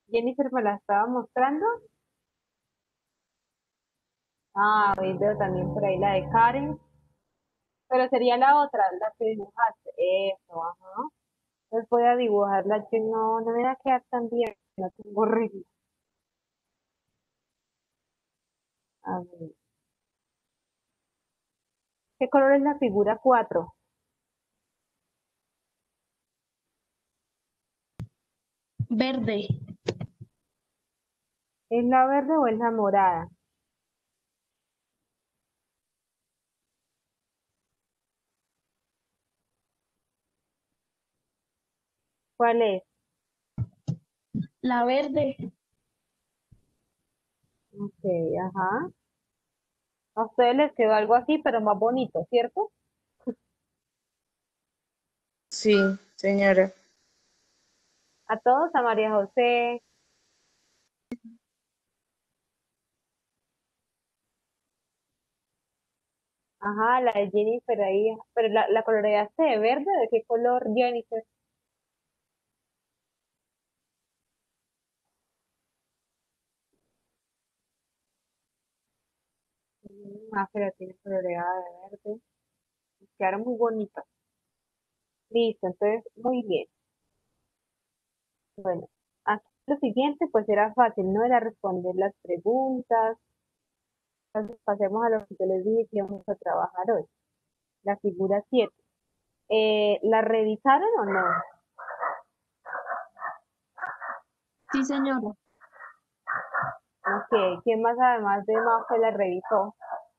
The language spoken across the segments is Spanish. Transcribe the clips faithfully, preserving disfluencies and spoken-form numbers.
Jennifer me la estaba mostrando. Ah, hoy veo también por ahí la de Karen, pero sería la otra, la que dibujaste. Eso, ajá. Entonces voy a dibujarla, que no, no me va a quedar tan bien, no tengo regla. A ver, ¿qué color es la figura cuatro? Verde. ¿Es la verde o es la morada? ¿Cuál es? La verde. Ok, ajá. A ustedes les quedó algo así, pero más bonito, ¿cierto? Sí, señora. A todos, a María José, ajá, la de Jennifer ahí, pero la, la coloreaste de verde, ¿de qué color, Jennifer? Mm, Ah, que la tiene coloreada de verde. Quedaron muy bonitas. Listo, entonces, muy bien. Bueno, aquí lo siguiente, pues era fácil, ¿no? Era responder las preguntas. Entonces, pasemos a lo que yo les dije que íbamos a trabajar hoy. La figura siete. Eh, ¿la revisaron o no? Sí, señora. Ok, ¿quién más además de Mafe la revisó?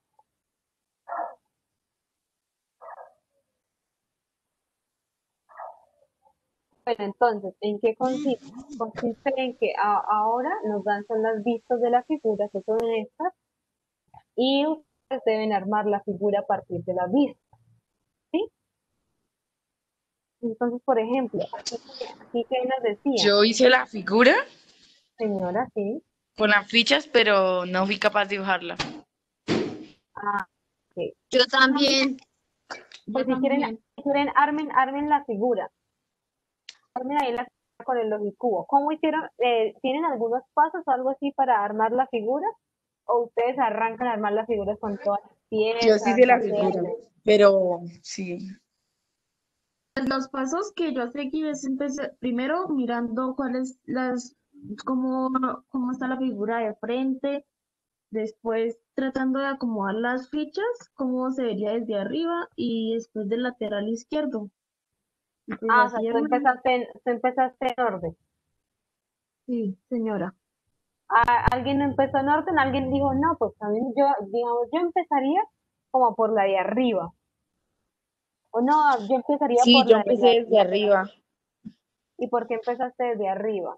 Bueno, entonces, ¿en qué consiste? Consiste en que a- ahora nos dan son las vistas de la figura, que son estas, y ustedes deben armar la figura a partir de las vistas, ¿sí? Entonces, por ejemplo, aquí, aquí que nos decía, Yo hice la figura señora, sí, con las fichas, pero no fui capaz de dibujarla. ah, ok. Yo también. Yo Pues si quieren, también. si quieren, armen, armen la figura, armen ahí la figura con el logicubo. ¿Cómo hicieron? Eh, ¿tienen algunos pasos o algo así para armar la figura? ¿O ustedes arrancan a armar la figura con todas las Yo sí piezas, hice la figura, hacerle? pero sí. Pues los pasos que yo seguí es empecé primero mirando cuáles las, cómo, cómo está la figura de frente, después tratando de acomodar las fichas, cómo se vería desde arriba y después del lateral izquierdo. Y pues Ah, o sea, así tú hermano. empezaste en, tú empezaste en orden. Sí, señora. Ah, alguien no empezó en orden, alguien dijo, no, pues también yo, digamos, yo empezaría como por la de arriba. O no, yo empezaría Sí, por yo la de empecé la, desde arriba. ¿y por qué empezaste desde arriba?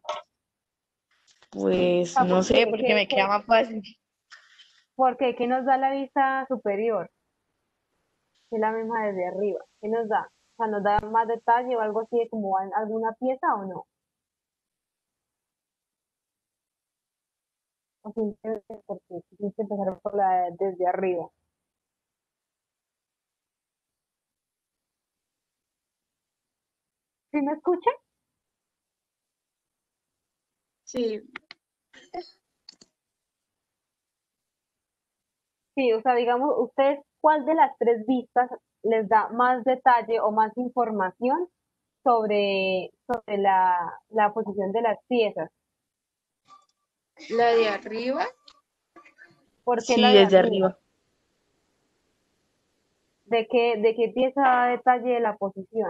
Pues Ah, no ¿por sé, qué? porque ¿Qué, me queda qué, más fácil. por qué? ¿Qué nos da la vista superior? Que es la misma desde arriba. ¿Qué nos da? O sea, ¿nos da más detalle o algo así de como en alguna pieza o no? O simplemente porque quisiste empezar por la de- desde arriba. ¿Sí me escuchan? Sí, Sí, o sea, digamos, ¿ustedes cuál de las tres vistas les da más detalle o más información sobre, sobre la, la posición de las piezas? La de arriba. ¿Por qué la Sí, de desde arriba? arriba. ¿De qué, de qué pieza da detalle de la posición?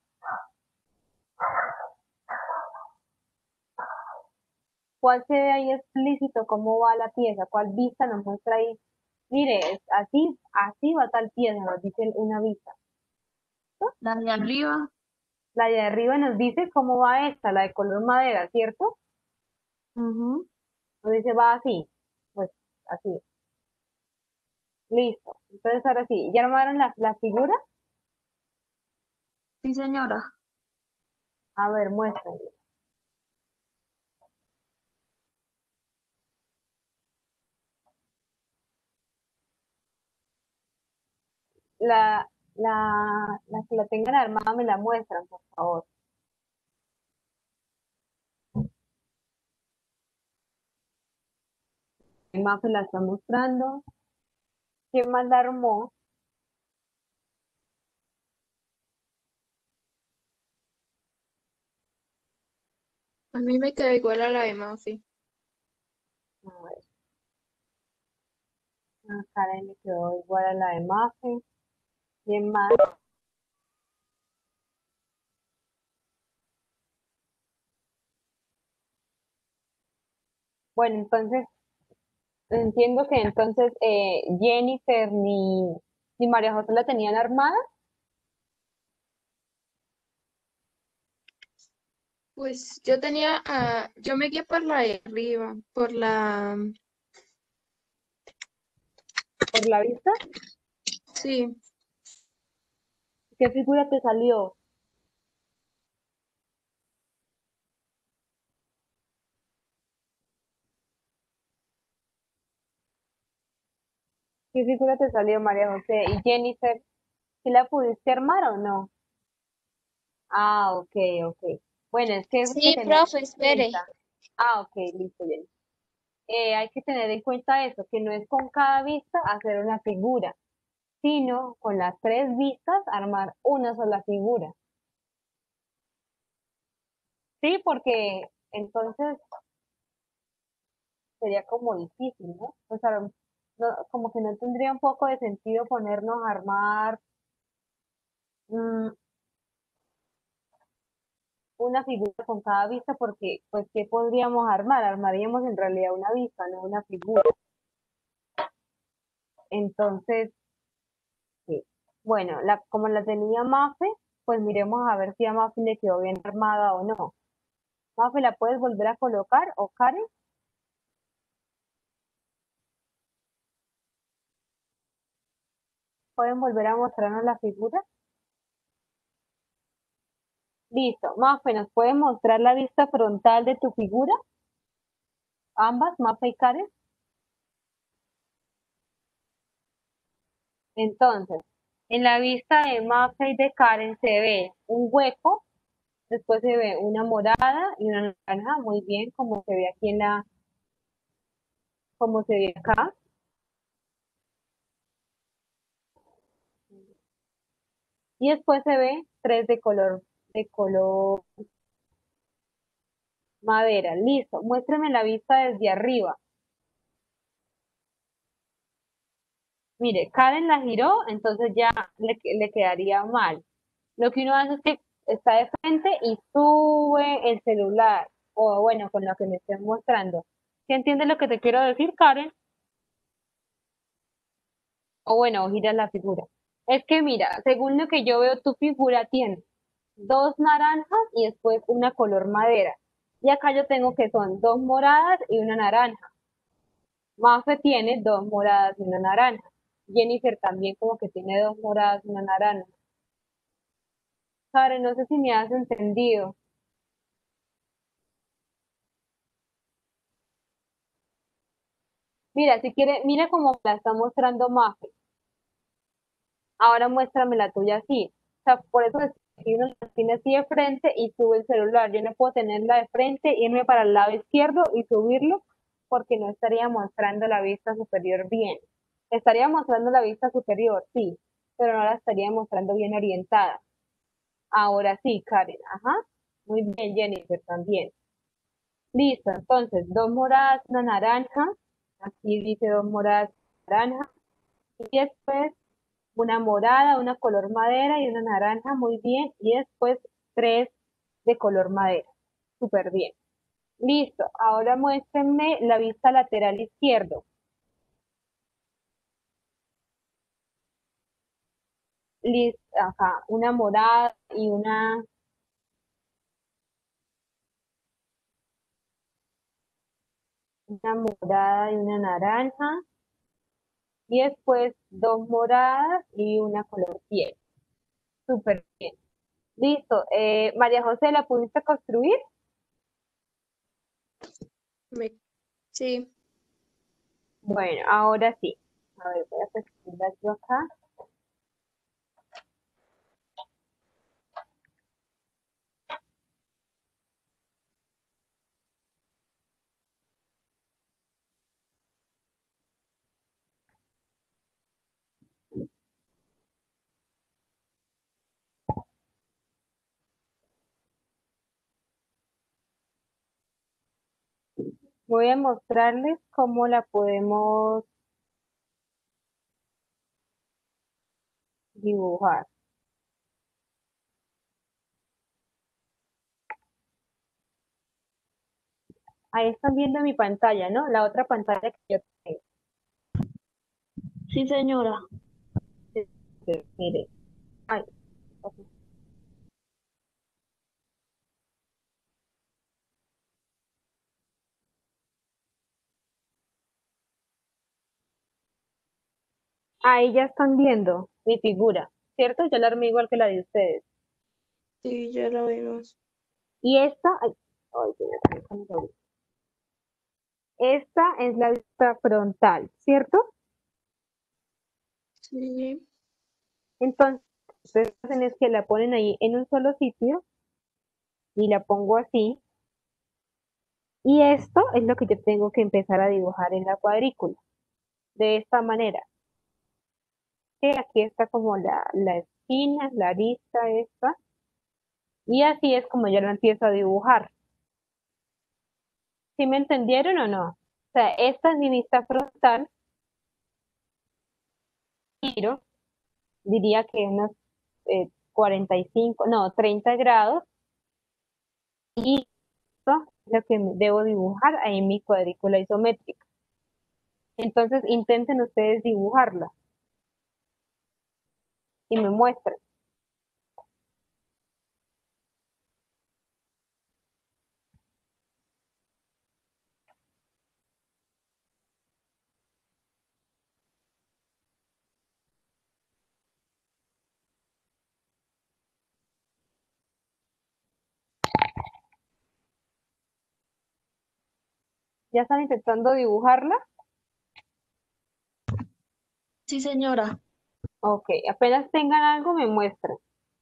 ¿Cuál se ve ahí explícito cómo va la pieza? ¿Cuál vista nos muestra ahí? Mire, es así, así va tal pieza, nos dice una vista. la de arriba. La de arriba nos dice cómo va esta, la de color madera, ¿cierto? Ujú. Nos dice va así, pues así. Listo. Entonces ahora sí, ¿ya armaron la, la figura? Sí, señora. A ver, muéstrenme. La, la, la que la tengan armada me la muestran, por favor. Mafe la está mostrando. ¿Quién más la armó? A mí me queda igual a la de Mafi. A ver, a Karen le quedó igual a la de Mafe. ¿Quién más? Bueno, entonces, entiendo que entonces eh, Jennifer ni, ni María José la tenían armada. Pues yo tenía, ah, yo me guié por la de arriba, por la, Por la vista. sí, ¿Qué figura te salió? ¿Qué figura te salió, María José? ¿Y Jennifer, si la pudiste armar o no? Ah, ok, ok. Bueno, es que hay que sí, tener profe, en espere. cuenta. Ah, ok, listo, Jennifer. Eh, hay que tener en cuenta eso, que no es con cada vista hacer una figura, sino con las tres vistas armar una sola figura. Sí, porque entonces sería como difícil, ¿no? O sea, no- como que no tendría un poco de sentido ponernos a armar mm, una figura con cada vista, porque, pues, ¿qué podríamos armar? Armaríamos en realidad una vista, no una figura. Entonces, sí. Bueno, la, como la tenía Mafe, pues miremos a ver si a Mafe le quedó bien armada o no. Mafe, ¿la puedes volver a colocar? ¿O Karen? ¿Pueden volver a mostrarnos la figura? Listo. Mafe, ¿nos puede mostrar la vista frontal de tu figura? Ambas, Mafe y Karen. Entonces, en la vista de Mafe y de Karen se ve un hueco, después se ve una morada y una naranja, muy bien, como se ve aquí en la, como se ve acá. Y después se ve tres de color, de color madera. Listo. Muéstrame la vista desde arriba. Mire, Karen la giró, entonces ya le, le quedaría mal. Lo que uno hace es que está de frente y sube el celular, o bueno, con lo que me estén mostrando. ¿Sí entiendes lo que te quiero decir, Karen? O bueno, giras la figura. Es que mira, según lo que yo veo, tu figura tiene dos naranjas y después una color madera. Y acá yo tengo que son dos moradas y una naranja. Mafe tiene dos moradas y una naranja. Jennifer también como que tiene dos moradas y una naranja. Karen, no sé si me has entendido. Mira, si quiere, mira cómo me la está mostrando Mafe. Ahora muéstrame la tuya así. O sea, por eso es que uno la tiene así de frente y sube el celular. Yo no puedo tenerla de frente, irme para el lado izquierdo y subirlo porque no estaría mostrando la vista superior bien. Estaría mostrando la vista superior, sí, pero no la estaría mostrando bien orientada. Ahora sí, Karen, ajá. Muy bien, Jennifer también. Listo, entonces, dos moradas, una naranja. Aquí dice dos moradas, naranja. Y después una morada, una color madera y una naranja, muy bien. Y después tres de color madera. Súper bien. Listo. Ahora muéstrenme la vista lateral izquierdo. Listo. Acá, una morada y una, una morada y una naranja. Y después dos moradas y una color piel. Súper bien. Listo. Eh, María José, ¿la pudiste construir? Me, sí, Bueno, ahora sí. A ver, voy a escribirla yo acá. Voy a mostrarles cómo la podemos dibujar. Ahí están viendo mi pantalla, ¿no? La otra pantalla que yo tengo. Sí, señora. Mire. Ay, ok. Ahí ya están viendo mi figura, ¿cierto? Yo la armé igual que la de ustedes. Sí, ya lo vimos. Y esta, ay, ay, se me fue el color. Esta es la vista frontal, ¿cierto? Sí. Entonces, ustedes lo que hacen es que la ponen ahí en un solo sitio y la pongo así. Y esto es lo que yo tengo que empezar a dibujar en la cuadrícula, de esta manera. Que aquí está como la, la esquina, la arista esta, y así es como yo lo empiezo a dibujar. ¿Sí me entendieron o no? O sea, esta es mi vista frontal, giro, diría que unos eh, cuarenta y cinco, no, treinta grados, y esto es lo que debo dibujar ahí en mi cuadrícula isométrica. Entonces intenten ustedes dibujarla y me muestran. ¿Ya están intentando dibujarla? Sí, señora. Ok, apenas tengan algo me muestran.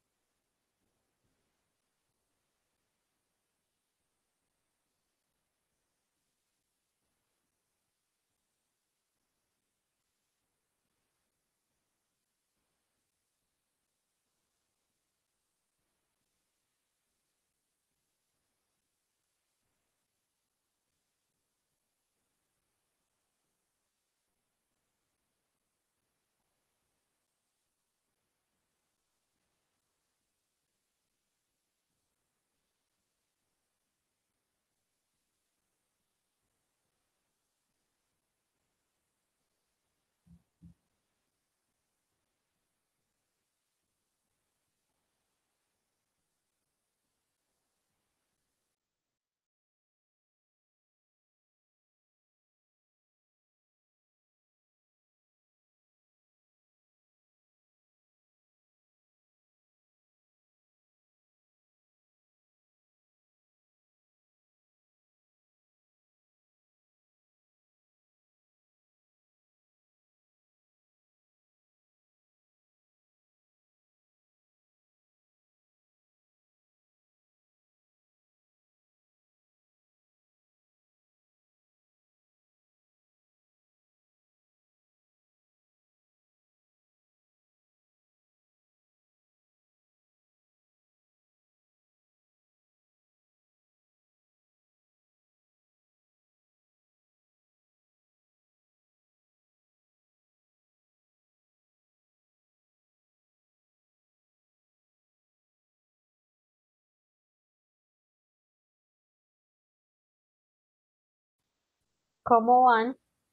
¿Cómo van?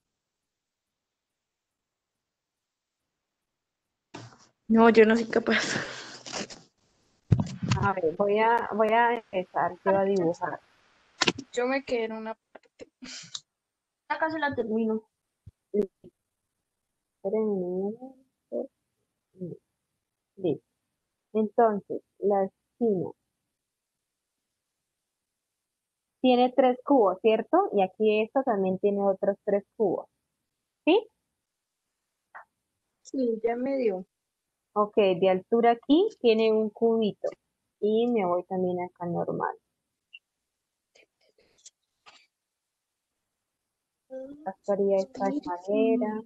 No, yo no soy capaz. A ver, voy a, voy a empezar yo a dibujar. Yo me quedé en una parte. Ya casi la termino. Espérenme un momento. Listo. Entonces, la esquina tiene tres cubos, ¿cierto? Y aquí esto también tiene otros tres cubos. ¿Sí? Sí, ya me dio. Ok, de altura aquí tiene un cubito. Y me voy también acá normal. Acá estaría esta de madera.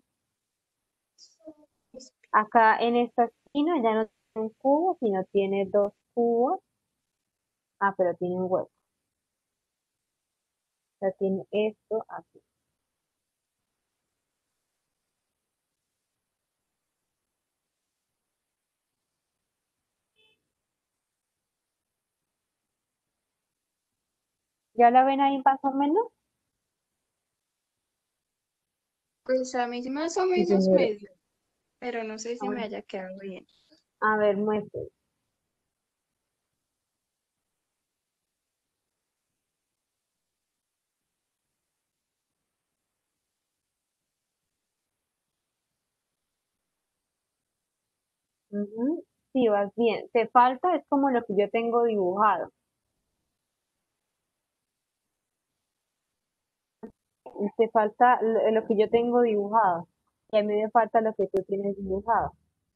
Acá en esta esquina ya no tiene un cubo, sino tiene dos cubos. Ah, pero tiene un hueco. sea, tiene esto aquí. ¿Ya la ven ahí más o menos? Pues a mí más o Sí, menos señora. medio, pero no sé si me haya quedado bien. A ver, muestre. Ujú. Sí, vas bien. Te falta, es como lo que yo tengo dibujado. Y te falta lo, lo que yo tengo dibujado. Y a mí me falta lo que tú tienes dibujado.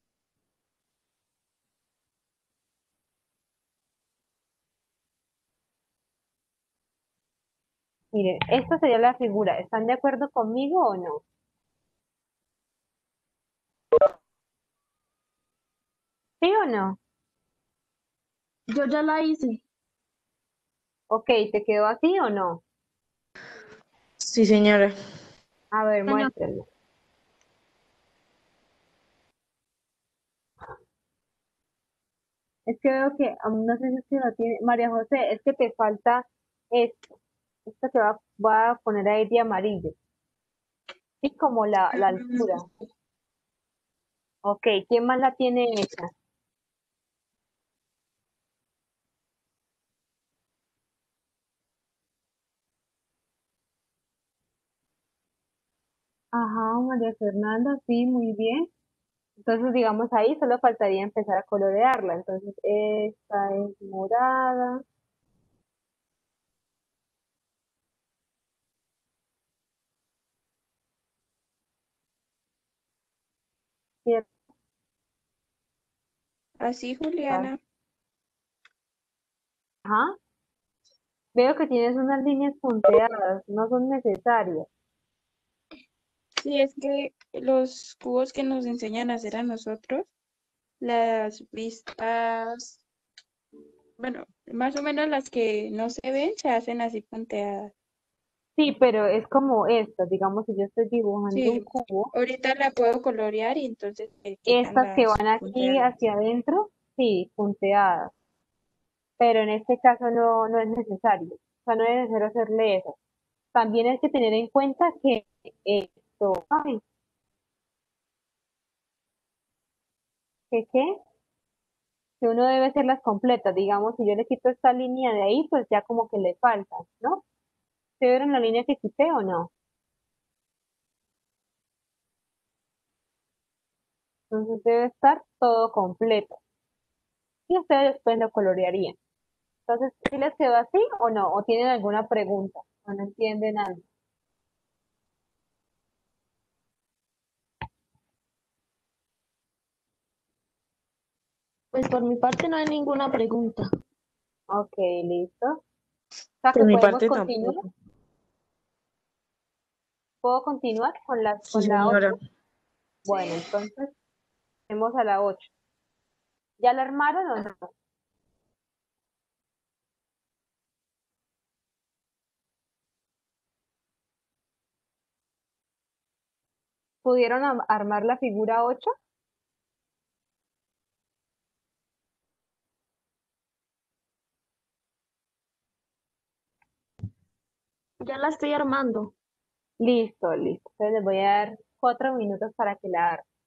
Miren, esta sería la figura. ¿Están de acuerdo conmigo o no? ¿Sí o no? Yo ya la hice. Ok, ¿te quedó así o no? Sí, señora. A ver, Señor, muéstrenme. Es que veo que, um, no sé si usted lo tiene. María José, es que te falta esto. Esto que va, va a poner ahí de amarillo. Sí, como la, la altura. Ok, ¿quién más la tiene hecha? Ajá, María Fernanda, sí, muy bien. Entonces, digamos, ahí solo faltaría empezar a colorearla. Entonces, esta es morada. ¿Cierto? Así, Juliana. Ajá. Veo que tienes unas líneas punteadas, no son necesarias. Sí, es que los cubos que nos enseñan a hacer a nosotros, las vistas, bueno, más o menos las que no se ven, se hacen así punteadas. Sí, pero es como esta, digamos, si yo estoy dibujando un Sí, cubo, ahorita la puedo colorear y entonces se quitan estas que las van aquí punteadas. hacia adentro, sí, punteadas, pero en este caso no, no es necesario, o sea, no es necesario hacerle eso. También hay que tener en cuenta que esto, ay, que qué, que uno debe hacerlas completas, digamos, si yo le quito esta línea de ahí, pues ya como que le falta, ¿no? ¿Se vieron la línea que quité o no? Entonces debe estar todo completo y ustedes después lo colorearían. Entonces, ¿sí les quedó así o no? ¿O tienen alguna pregunta? ¿O no entienden algo? pues por mi parte no hay ninguna pregunta. Ok, listo. O sea Por que mi podemos parte continuar. tampoco. ¿Puedo continuar con la, Sí, con la ocho? señora. Bueno, Sí. entonces, tenemos a la ocho. ¿Ya la armaron o no? ¿Pudieron am- armar la figura ocho? Ya la estoy armando. Listo, listo. Entonces les voy a dar cuatro minutos para que la armen.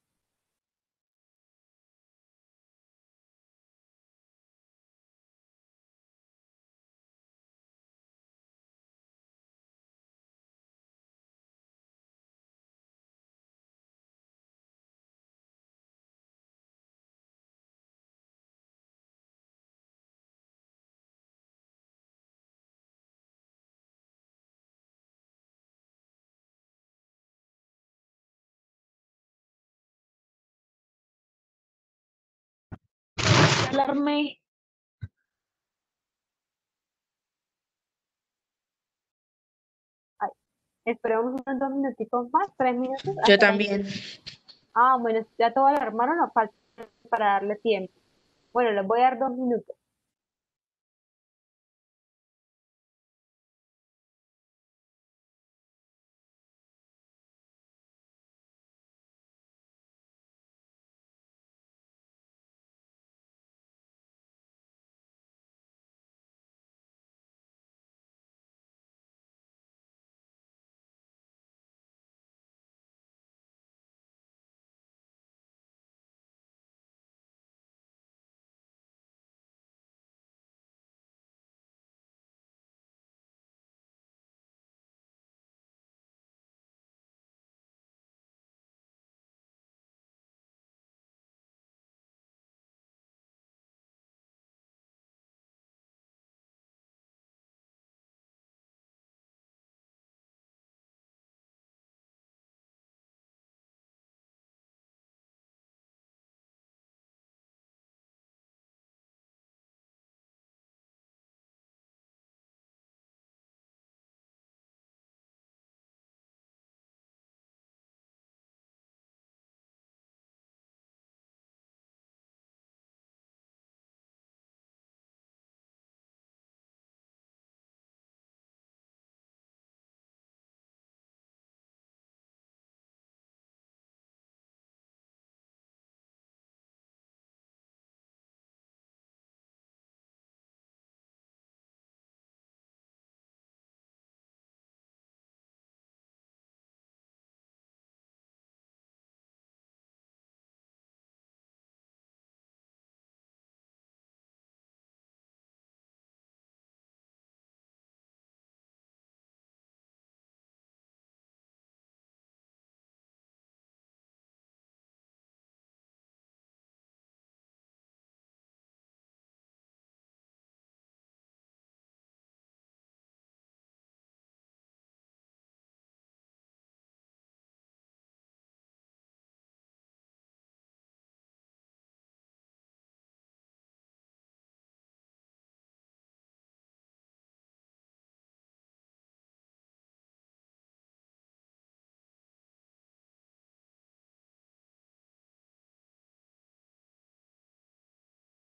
Ya la armé. Ay, esperemos unos dos minuticos más, tres minutos, Yo hasta que... también. Ah, bueno, ya todo lo armaron o falta para darle tiempo. Bueno, les voy a dar dos minutos.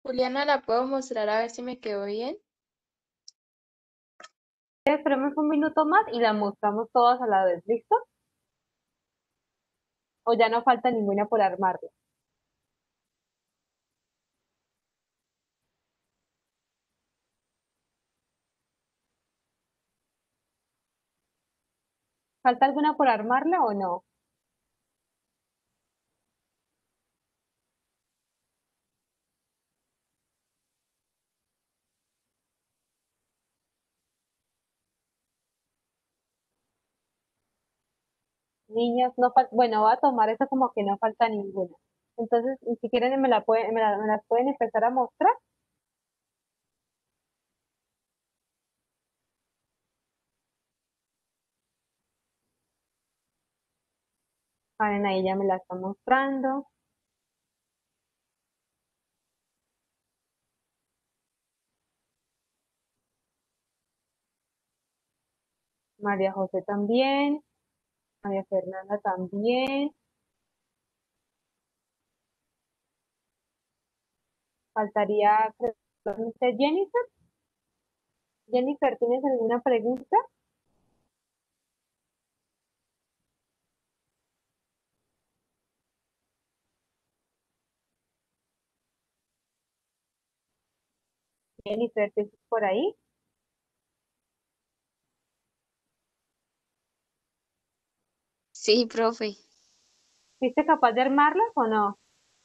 Juliana, ¿la puedo mostrar a ver si me quedó bien? Esperemos un minuto más y la mostramos todas a la vez, ¿listo? O ya no falta ninguna por armarla. ¿Falta alguna por armarla o no? Niñas, no falta, bueno, voy a tomar eso como que no falta ninguna. Entonces, si quieren, me la pueden, me la- me las pueden empezar a mostrar. Karen ahí ya me la está mostrando. María José también. María Fernanda también. Faltaría, creo, no sé, Jennifer. Jennifer, ¿tienes alguna pregunta? Jennifer, ¿estás por ahí? Sí, profe. ¿Fuiste capaz de armarlas o no?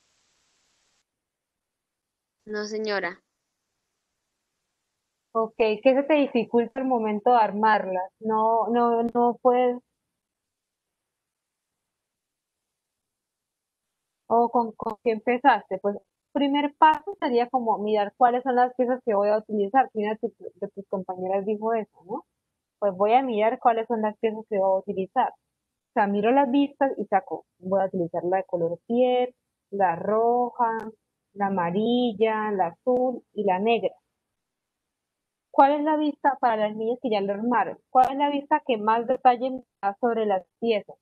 No, señora. Ok, ¿qué se te dificulta al momento de armarlas? No, no, no puedes, o con, con qué empezaste. Pues, primer paso sería como mirar cuáles son las piezas que voy a utilizar. Si una de tus, de tus compañeras dijo eso, ¿no? Pues voy a mirar cuáles son las piezas que voy a utilizar. O sea, miro las vistas y saco, voy a utilizar la de color piel, la roja, la amarilla, la azul y la negra. ¿Cuál es la vista para las niñas que ya lo armaron? ¿Cuál es la vista que más detalle me da sobre las piezas?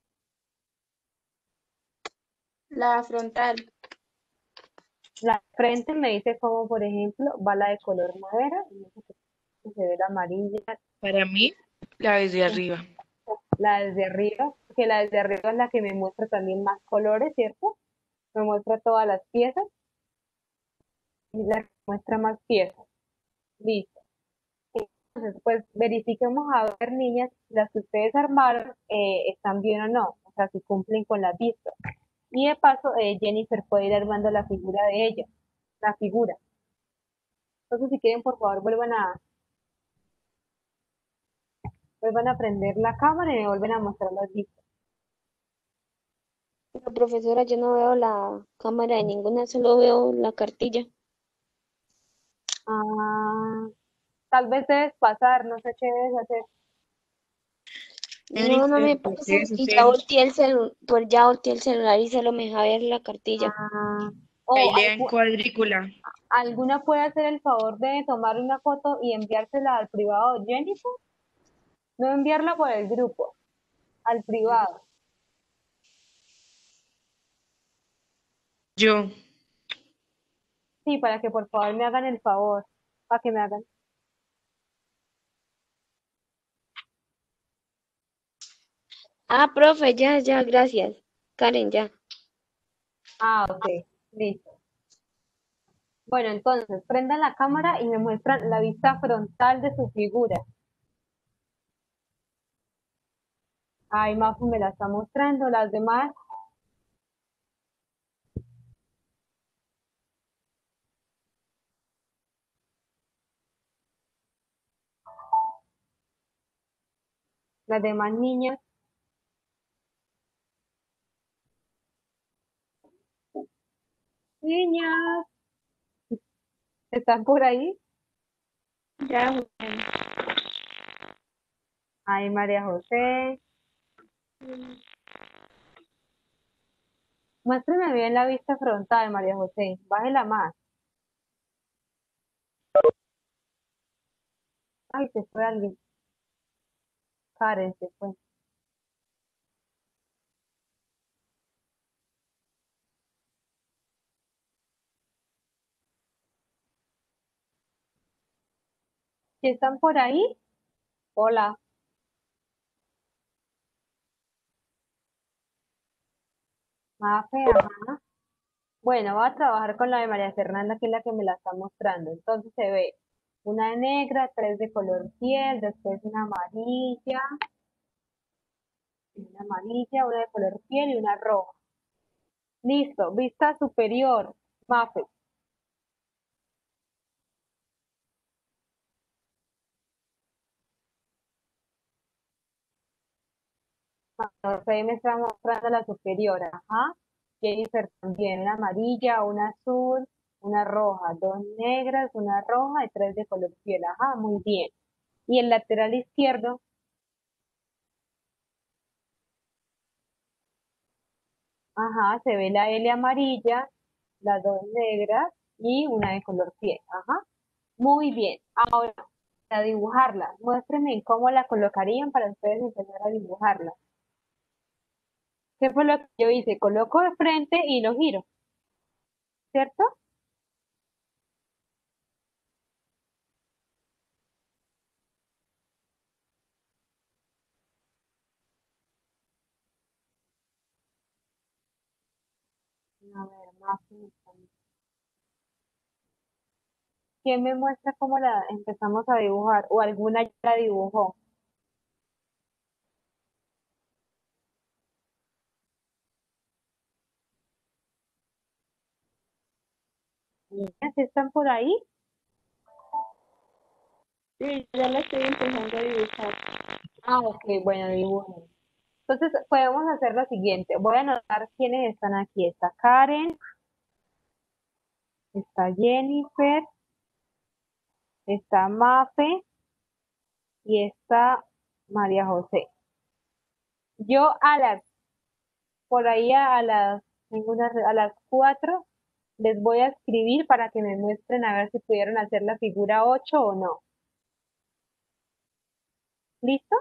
La frontal. La frente me dice como, por ejemplo, va la de color madera, y no sé qué, se ve la amarilla, Para mí, la desde arriba. la desde arriba, que la desde arriba es la que me muestra también más colores, ¿cierto? Me muestra todas las piezas y la que muestra más piezas. Listo. Entonces, pues verifiquemos a ver, niñas, si las que ustedes armaron eh, están bien o no, o sea, si cumplen con las vistas. Y de paso, eh, Jennifer puede ir armando la figura de ella, la figura. Entonces, si quieren, por favor, vuelvan a, vuelvan a prender la cámara y me vuelven a mostrar las vistas. Pero profesora, yo no veo la cámara de ninguna, solo veo la cartilla. Ah, tal vez debes pasar, no sé qué debes hacer. No, no me Jennifer, ¿qué pasa. quieres Y ya hacer? volteé el celu- pues ya volteé el celular y solo me deja ver la cartilla. Ah, Ahí o le dan algu- cuadrícula. alguna puede hacer el favor de tomar una foto y enviársela al privado de Jennifer, no enviarla por el grupo, al privado. Yo, Sí, para que por favor me hagan el favor, para que me hagan. Ah, profe, ya, ya, gracias. Karen, ya. Ah, ok, listo. Bueno, entonces, prendan la cámara y me muestran la vista frontal de su figura. Ay, Mafu me la está mostrando, las demás. Las demás niñas. Niñas, ¿están por ahí? Ya, Juliana. Ay, María José. Muéstrame bien la vista frontal, María José. Bájela más. Ay, se fue alguien. Karen se fue. ¿Sí están por ahí? Hola. Mafe, ajá. Bueno, voy a trabajar con la de María Fernanda, que es la que me la está mostrando. Entonces se ve una negra, tres de color piel, después una amarilla, una amarilla, una de color piel y una roja. Listo, vista superior, Mafe. Entonces ahí me está mostrando la superior, ajá. Jennifer también, una amarilla, una azul, una roja, dos negras, una roja y tres de color piel, ajá, muy bien. Y el lateral izquierdo, ajá, se ve la L amarilla, las dos negras y una de color piel, ajá. Muy bien. Ahora, a dibujarla, muéstrenme cómo la colocarían para ustedes empezar a dibujarla. ¿Qué fue lo que yo hice? Coloco de frente y lo giro, ¿cierto? A ver, más. ¿Quién me muestra cómo la empezamos a dibujar? ¿O alguna ya la dibujó? Niñas, ¿están por ahí? Sí, ya la estoy empezando a dibujar. Ah, ok, bueno, dibujen. Entonces, podemos hacer lo siguiente. Voy a anotar quiénes están aquí. Está Karen, está Jennifer, está Mafe y está María José. Yo a las, por ahí a, a las, tengo una re- a las cuatro les voy a escribir para que me muestren a ver si pudieron hacer la figura ocho o no. ¿Listo?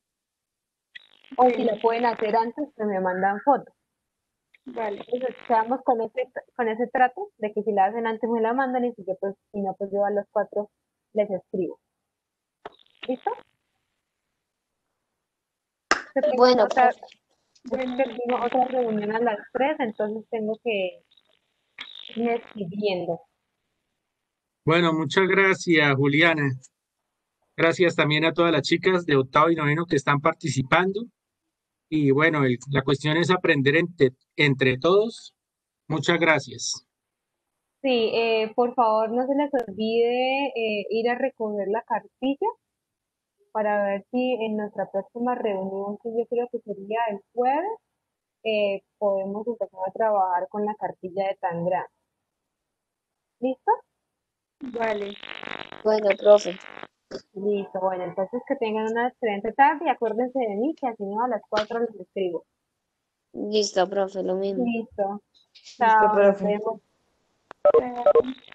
O si la Bueno, pueden hacer antes, pues me mandan fotos. vale, Entonces, quedamos con ese, con ese trato de que si la hacen antes me la mandan y si, yo, pues, si no, pues yo a los cuatro les escribo. ¿Listo? Que tengo Bueno, otra, profe. es bueno, que tengo otra reunión a las tres, entonces tengo que irme despidiendo. Bueno, muchas gracias, Juliana. Gracias también a todas las chicas de octavo y noveno que están participando. Y bueno, el- la cuestión es aprender entre, entre todos. Muchas gracias. Sí, eh, por favor, no se les olvide eh, ir a recoger la cartilla para ver si en nuestra próxima reunión, que yo creo que sería el jueves, eh, podemos empezar a trabajar con la cartilla de Tangram. ¿Listo? vale. Bueno, profe. Listo, bueno, entonces que tengan una excelente tarde y acuérdense de mí que así no a las cuatro les escribo. Listo, profe, lo mismo. Listo, Listo, chao, nos profe. vemos. Chao.